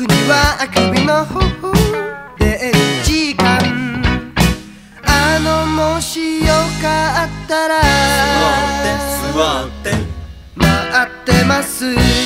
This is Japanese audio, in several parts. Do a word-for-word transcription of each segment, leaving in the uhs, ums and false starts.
僕にはあくびの方法で時間。あのもしよかったら座って座って待ってます。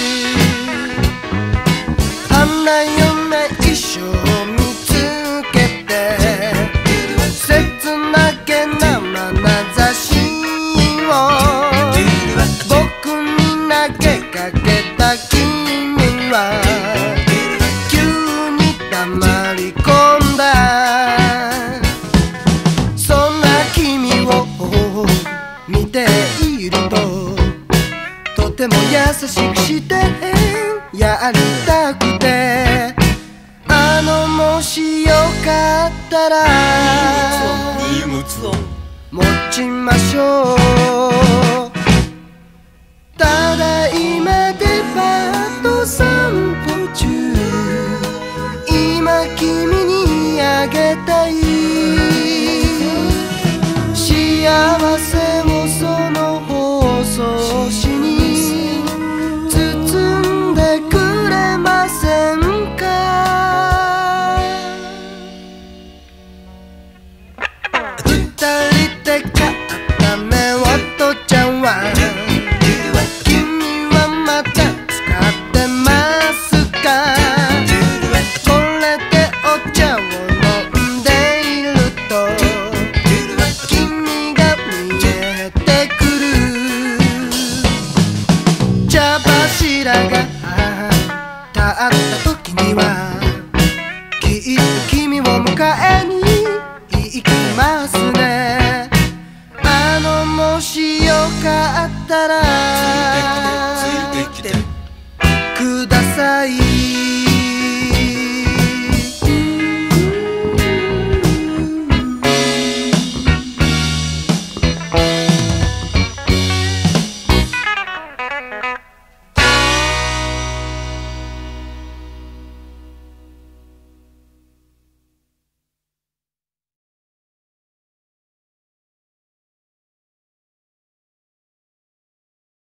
花嫁衣装を見つけて切なげな眼差しを僕に投げかけた君は急に黙り込んだ。そんな君を見ているととても優しくしてやりたくて、あのもしよかったら荷物を持ちましょう。ただいまデパート散歩中、今君にあげたい幸せをその包装紙に包んでくれませんか。二人で買った目をとっちゃんは君はまだ使ってますか。これでお茶を飲んでいると君が見えてくる。茶柱が